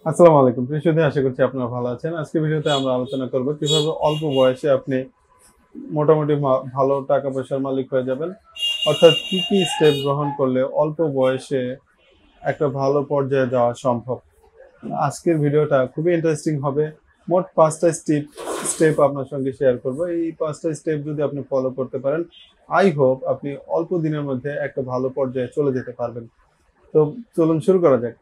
আসসালামু আলাইকুম প্রিয়দর্শী, আশা করছি আপনারা ভালো আছেন। আজকে ভিডিওতে আমরা আলোচনা করব কিভাবে অল্প বয়সে আপনি মোটামুটি ভালো টাকা পয়সার মালিক হয়ে যাবেন। অর্থাৎ কি কি স্টেপ গ্রহণ করলে অল্প বয়সে একটা ভালো পর্যায়ে যাওয়া সম্ভব। আজকের ভিডিওটা খুবই ইন্টারেস্টিং হবে। মোট 5টা স্টেপ আপনার সঙ্গে শেয়ার করব। এই 5টা স্টেপ যদি আপনি ফলো করতে পারেন, আই হোপ আপনি অল্প দিনের মধ্যে একটা ভালো পর্যায়ে চলে যেতে পারবেন। তো চলুন শুরু করা যাক।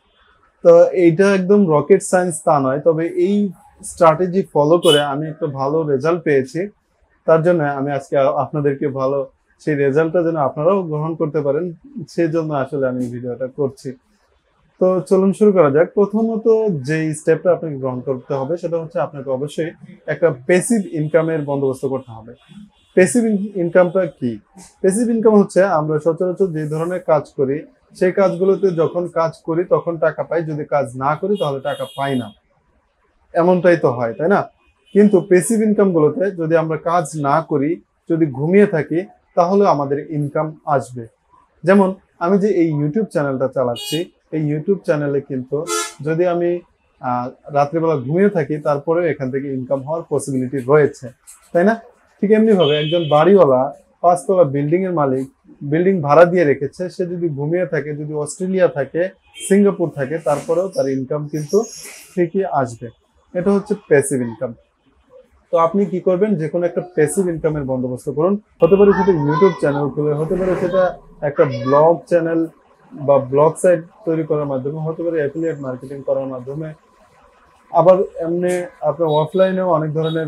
তো এইটা একদম রকেট সায়েন্স তা নয়, তবে এই স্ট্র্যাটেজি ফলো করে আমি একটা ভালো রেজাল্ট পেয়েছি। তার জন্য আমি আজকে আপনাদেরকে ভালো সেই রেজাল্টটা যেন আপনারাও গ্রহণ করতে পারেন, সেজন্য আসলে আমি ভিডিওটা করছি। তো চলুন শুরু করা যাক। প্রথমত যে স্টেপটা আপনাকে গ্রহণ করতে হবে সেটা হচ্ছে আপনাকে অবশ্যই একটা প্যাসিভ ইনকামের বন্দোবস্ত করতে হবে। প্যাসিভ ইনকামটা কি? প্যাসিভ ইনকাম হচ্ছে আমরা সচরাচর যে ধরনের কাজ করি সেই কাজগুলোতে যখন কাজ করি তখন টাকা পাই, যদি কাজ না করি তাহলে টাকা পাই না। এমনটাই তো হয়, তাই না? কিন্তু প্যাসিভ ইনকাম গুলোতে যদি আমরা কাজ না করি, যদি ঘুমিয়ে থাকি, তাহলে আমাদের ইনকাম আসবে। যেমন আমি যে এই ইউটিউব চ্যানেলটা চালাচ্ছি, এই ইউটিউব চ্যানেলে কিন্তু যদি আমি রাত্রিবেলা ঘুমিয়ে থাকি তারপরেও এখান থেকে ইনকাম হওয়ার পসিবিলিটি রয়েছে, তাই না? ঠিক এমনি ভাবে একজন বাড়িওয়ালা, 5 তলা বিল্ডিং এর মালিক, বিল্ডিং ভাড়া দিয়ে রেখেছে, সে যদি ঘুমিয়ে থাকে, যদি অস্ট্রেলিয়া থাকে, সিঙ্গাপুর থাকে, তারপরেও তার ইনকাম কিন্তু ঠিকই আসবে। এটা হচ্ছে প্যাসিভ ইনকাম। তো আপনি কি করবেন, যে কোনো একটা প্যাসিভ ইনকামের বন্দোবস্ত করুন। হতে পারে সেটা ইউটিউব চ্যানেল খুলে, হতে পারে সেটা একটা ব্লগ চ্যানেল বা ব্লগ সাইট তৈরি করার মাধ্যমে, হতে পারে অ্যাফিলিয়েট মার্কেটিং করার মাধ্যমে। আবার এমনি আপনার অফলাইনেও অনেক ধরনের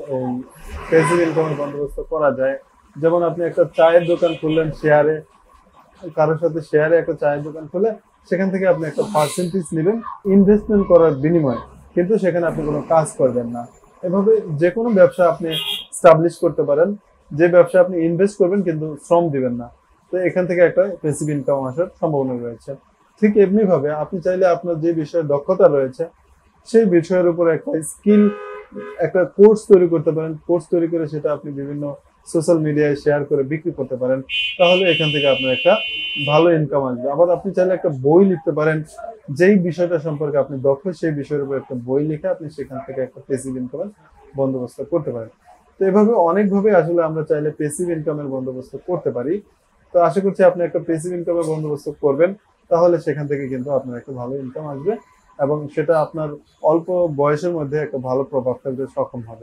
প্যাসিভ ইনকামের বন্দোবস্ত করা যায়। যেমন আপনি একটা চায়ের দোকান খুললেন, শেয়ারে কারোর সাথে শেয়ারে একটা চায়ের দোকান খুলে সেখান থেকে আপনি একটা পার্সেন্টেজ নেবেন ইনভেস্টমেন্ট করার বিনিময়ে, কিন্তু সেখানে আপনি কোনো কাজ করবেন না। এভাবে যে কোনো ব্যবসা আপনি স্টাবলিশ করতে পারেন, যে ব্যবসা আপনি ইনভেস্ট করবেন কিন্তু শ্রম দিবেন না। তো এখান থেকে একটা প্যাসিভ ইনকাম আসার সম্ভাবনা রয়েছে। ঠিক এমনি ভাবে আপনি চাইলে আপনার যে বিষয়ে দক্ষতা রয়েছে সেই বিষয়ের উপর একটা স্কিল, একটা কোর্স তৈরি করতে পারেন। কোর্স তৈরি করে সেটা আপনি বিভিন্ন সোশ্যাল মিডিয়ায় শেয়ার করে বিক্রি করতে পারেন। তাহলে এখান থেকে আপনার একটা ভালো ইনকাম আসবে। আবার আপনি চাইলে একটা বই লিখতে পারেন, যেই বিষয়টা সম্পর্কে আপনি দক্ষ সেই বিষয়ের উপর একটা বই লিখে আপনি সেখান থেকে একটা প্যাসিভ ইনকামের বন্দোবস্ত করতে পারেন। তো এভাবে অনেকভাবে আসলে আমরা চাইলে প্যাসিভ ইনকামের বন্দোবস্ত করতে পারি। তো আশা করছি আপনি একটা প্যাসিভ ইনকামের বন্দোবস্ত করবেন, তাহলে সেখান থেকে কিন্তু আপনার একটা ভালো ইনকাম আসবে এবং সেটা আপনার অল্প বয়সের মধ্যে একটা ভালো প্রভাব ফেলতে সক্ষম হবে।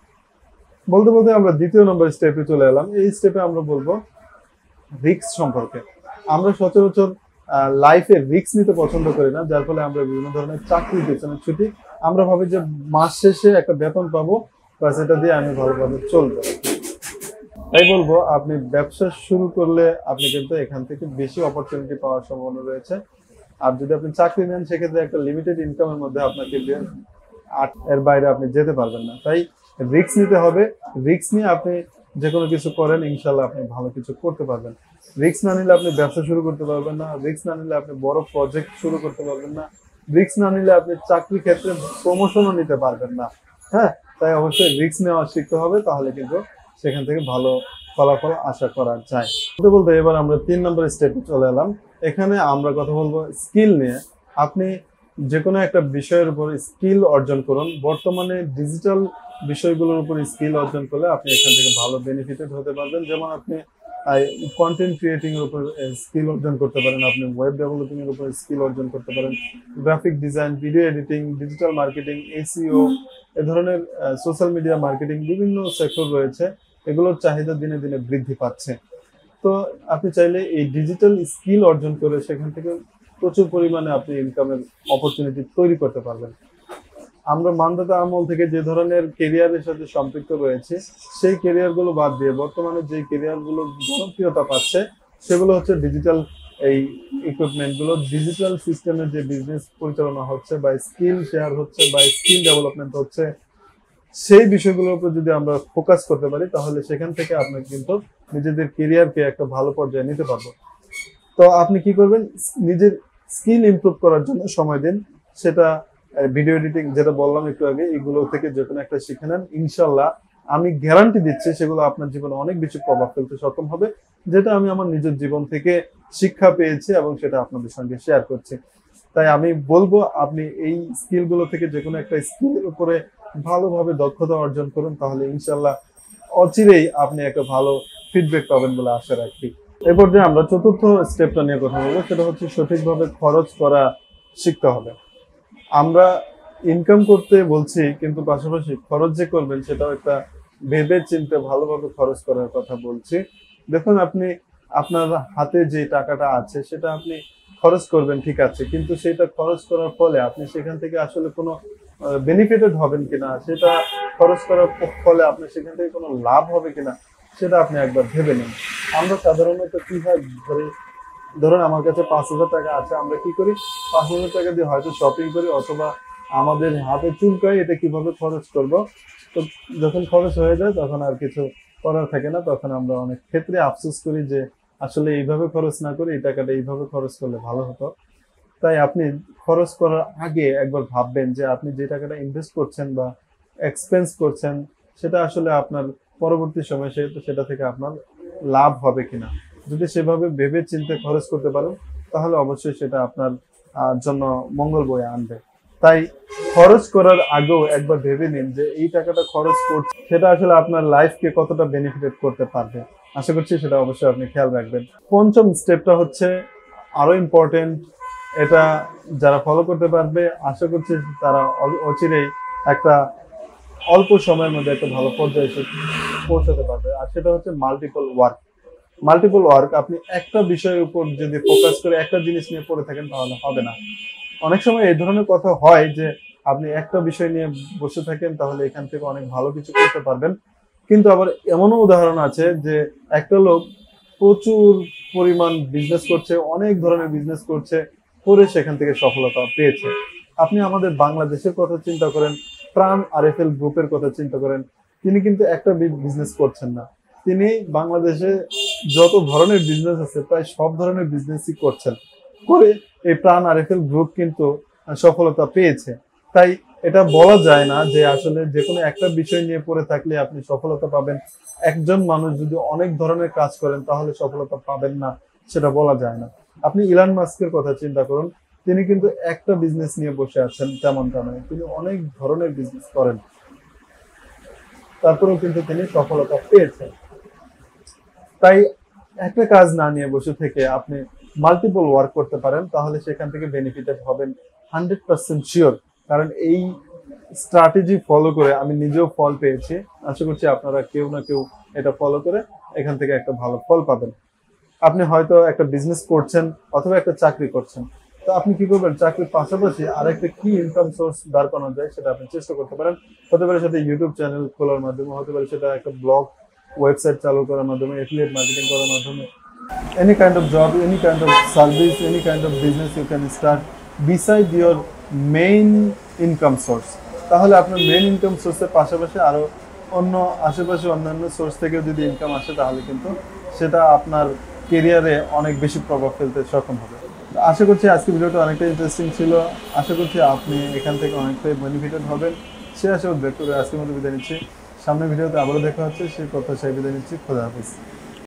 বলতে বলতে আমরা দ্বিতীয় নম্বর স্টেপে চলে এলাম। এই স্টেপে আমরা বলবো রিস্ক সম্পর্কে। আমরা সচরাচর লাইফে রিস্ক নিতে পছন্দ করি না, যার ফলে আমরা বিভিন্ন ধরনের চাকরির পেছনে ছুটি। আমরা ভাবি যে মাস শেষে একটা বেতন পাবো, বা সেটা দিয়ে আমি ভালোভাবে চলবো। তাই বলবো আপনি ব্যবসা শুরু করলে আপনি কিন্তু এখান থেকে বেশি অপরচুনিটি পাওয়ার সম্ভাবনা রয়েছে। আর যদি আপনি চাকরি নেন সেক্ষেত্রে একটা লিমিটেড ইনকামের মধ্যে আপনাকে এর বাইরে আপনি যেতে পারবেন না। তাই রিস্ক নিতে হবে। রিস্ক নিয়ে আপনি যে কোনো কিছু করেন, ইনশাল্লাহ আপনি ভালো কিছু করতে পারবেন। রিস্ক না নিলে আপনি ব্যবসা শুরু করতে পারবেন না। রিস্ক না নিলে আপনি বড় প্রজেক্ট শুরু করতে পারবেন না। রিস্ক না নিলে আপনি চাকরি ক্ষেত্রে প্রমোশনও নিতে পারবেন না। হ্যাঁ, তাই অবশ্যই রিস্ক নেওয়া শিখতে হবে, তাহলে কিন্তু সেখান থেকে ভালো ফলাফল আশা করা যায়। বলতে বলতে এবার আমরা 3 নম্বর স্টেপে চলে এলাম। এখানে আমরা কথা বলবো স্কিল নিয়ে। আপনি যে কোনো একটা বিষয়ের উপর স্কিল অর্জন করুন। বর্তমানে ডিজিটাল বিষয়গুলোর উপর স্কিল অর্জন করলে আপনি এখান থেকে ভালো বেনিফিটেড হতে পারবেন। যেমন আপনি কন্টেন্ট ক্রিয়েটিং এর উপর স্কিল অর্জন করতে পারেন, আপনি ওয়েব ডেভেলপিং এর উপর স্কিল অর্জন করতে পারেন, graphic design, video editing, digital marketing, SEO, এ ধরনের সোশ্যাল মিডিয়া মার্কেটিং, বিভিন্ন সেক্টর রয়েছে। এগুলোর চাহিদা দিনে দিনে বৃদ্ধি পাচ্ছে। তো আপনি চাইলে এই ডিজিটাল স্কিল অর্জন করে সেখান থেকে প্রচুর পরিমাণে আপনি ইনকামের অপরচুনিটি তৈরি করতে পারবেন। আমরা মানদাতা আমল থেকে যে ধরনের কেরিয়ারের সাথে সম্পৃক্ত রয়েছে সেই কেরিয়ারগুলো বাদ দিয়ে বর্তমানে যে কেরিয়ারগুলো জনপ্রিয়তা পাচ্ছে সেগুলো হচ্ছে ডিজিটাল এই ইকুইপমেন্টগুলো, ডিজিটাল সিস্টেমের যে বিজনেস পরিচালনা হচ্ছে বা স্কিল শেয়ার হচ্ছে বা স্কিল ডেভেলপমেন্ট হচ্ছে, সেই বিষয়গুলোর উপর যদি আমরা ফোকাস করতে পারি তাহলে সেখান থেকে আপনার কিন্তু নিজেদের কেরিয়ারকে একটা ভালো পর্যায়ে নিতে পারবো। তো আপনি কি করবেন, নিজের স্কিল ইমপ্রুভ করার জন্য সময় দিন। সেটা ভিডিও এডিটিং যেটা বললাম একটু আগে, এগুলো থেকে যে কোনো একটা শিখে নেন। ইনশাল্লাহ আমি গ্যারান্টি দিচ্ছি সেগুলো আপনার জীবনে অনেক বেশি প্রভাব ফেলতে সক্ষম হবে, যেটা আমি আমার নিজের জীবন থেকে শিক্ষা পেয়েছি এবং সেটা আপনাদের সঙ্গে শেয়ার করছি। তাই আমি বলবো আপনি এই স্কিলগুলো থেকে যে কোনো একটা স্কিলের উপরে ভালোভাবে দক্ষতা অর্জন করুন, তাহলে ইনশাল্লাহ অচিরেই আপনি একটা ভালো ফিডব্যাক পাবেন বলে আশা রাখি। এরপর যে আমরা চতুর্থ স্টেপটা নিয়ে কথা বলবো, সেটা হচ্ছে সঠিকভাবে খরচ করা শিখতে হবে। আমরা ইনকাম করতে বলছি, কিন্তু পাশাপাশি খরচ যে করবেন সেটাও একটা ভেবে চিন্তে ভালোভাবে খরচ করার কথা বলছি। দেখুন, আপনি আপনার হাতে যে টাকাটা আছে সেটা আপনি খরচ করবেন, ঠিক আছে, কিন্তু সেটা খরচ করার ফলে আপনি সেখান থেকে আসলে কোনো বেনিফিটেড হবেন কিনা, সেটা খরচ করার ফলে আপনি সেখান থেকে কোনো লাভ হবে কিনা, সেটা আপনি একবার ভেবে নিন। আমরা সাধারণত কি হয়, ধরুন আমার কাছে 5,000 টাকা আছে, আমরা কি করি, 5,000 টাকা দিয়ে হয়তো শপিং করি, অথবা আমাদের হাতে চুলকায় এটা কিভাবে খরচ করব। তো যখন খরচ হয়ে যায় তখন আর কিছু করার থাকে না, তখন আমরা অনেক ক্ষেত্রে আফসোস করি যে আসলে এইভাবে খরচ না করে এই টাকাটা এইভাবে খরচ করলে ভালো হতো। তাই আপনি খরচ করার আগে একবার ভাববেন যে আপনি যে টাকাটা ইনভেস্ট করছেন বা এক্সপেন্স করছেন সেটা আসলে আপনার পরবর্তী সময়ে সেটা থেকে আপনার লাভ হবে কিনা। যদি সেভাবে ভেবে চিন্তে খরচ করতে পারেন তাহলে অবশ্যই সেটা আপনার জন্য মঙ্গল বয়ে আনবে। তাই খরচ করার আগেও একবার ভেবে নিন যে এই টাকাটা খরচ করছে সেটা আসলে আপনার লাইফকে কতটা বেনিফিট করতে পারবে। আশা করছি সেটা অবশ্যই আপনি খেয়াল রাখবেন। পঞ্চম স্টেপটা হচ্ছে আরো ইম্পর্টেন্ট। এটা যারা ফলো করতে পারবে আশা করছি তারা অচিরেই একটা অল্প সময়ের মধ্যে একটা ভালো পর্যায়ে এসে পৌঁছাতে পারবে। আর সেটা হচ্ছে মাল্টিপল ওয়ার্ক। মাল্টিপল ওয়ার্ক, আপনি একটা বিষয়ের উপর যদি ফোকাস করে একটা জিনিস নিয়ে পড়ে থাকেন তাহলে হবে না। অনেক সময় এই ধরনের কথা হয় যে আপনি একটা বিষয় নিয়ে বসে থাকেন তাহলে এখান থেকে অনেক ভালো কিছু করতে পারবেন, কিন্তু আবার এমনও উদাহরণ আছে যে একটা লোক প্রচুর পরিমাণ বিজনেস করছে, অনেক ধরনের বিজনেস করছে, করে সেখান থেকে সফলতা পেয়েছে। আপনি আমাদের বাংলাদেশের কথা চিন্তা করেন, প্রাণ আরএফএল গ্রুপের কথা চিন্তা করেন, তিনি কিন্তু একটা বিজনেস করছেন না, তিনি বাংলাদেশে যত ধরনের বিজনেস আছে প্রায় সব ধরনের বিজনেসই করছেন, করে এই প্রাণ আরএফএল গ্রুপ কিন্তু সফলতা পেয়েছে। তাই এটা বলা যায় না যে আসলে যে কোনো একটা বিষয় নিয়ে পড়ে থাকলে আপনি সফলতা পাবেন। একজন মানুষ যদি অনেক ধরনের কাজ করেন তাহলে সফলতা পাবেন না, সেটা বলা যায় না। আপনি ইলন মাস্কের কথা চিন্তা করুন, তিনি কিন্তু একটা বিজনেস নিয়ে বসে আছেন তেমনটা নয়, তিনি অনেক ধরনের বিজনেস করেন, তারপরেও কিন্তু তিনি সফলতা পেয়েছেন। তাই একটা কাজ না নিয়ে বসে থেকে আপনি মাল্টিপল ওয়ার্ক করতে পারেন, তাহলে সেখান থেকে বেনিফিটেড হবেন 100% শিওর। কারণ এই স্ট্র্যাটেজি ফলো করে আমি নিজেও ফল পেয়েছি, আশা করছি আপনারা কেউ না কেউ এটা ফলো করে এখান থেকে একটা ভালো ফল পাবেন। আপনি হয়তো একটা বিজনেস করছেন অথবা একটা চাকরি করছেন, তো আপনি কি করবেন, চাকরির পাশাপাশি আরেকটা কি ইনকাম সোর্স দাঁড় করানো যায় সেটা আপনি চেষ্টা করতে পারেন। হতে পারে সেটা ইউটিউব চ্যানেল খোলার মাধ্যমে, হতে পারে সেটা একটা ব্লগ ওয়েবসাইট চালু করার মাধ্যমে, এফিলিয়েট মার্কেটিং করার মাধ্যমে। Any kind of job, any kind of service, any kind of business you can start beside your main income source. তাহলে আপনার মেইন ইনকাম সোর্সের পাশাপাশি আরো অন্য আশেপাশে অন্যান্য সোর্স থেকেও যদি ইনকাম আসে তাহলে কিন্তু সেটা আপনার কেরিয়ারে অনেক বেশি প্রভাব ফেলতে সক্ষম হবে। আশা করছি আজকে ভিডিওটা অনেকটা ইন্টারেস্টিং ছিল, আশা করছি আপনি এখান থেকে অনেকটাই বেনিফিটেড হবেন সে আশা ব্যক্ত করে আজকের মতো বিদায় নিচ্ছি। সামনের ভিডিওতে আবারও দেখা হচ্ছে, সেই কথা সেই বিদায় নিচ্ছি। খোদা হাফেজ।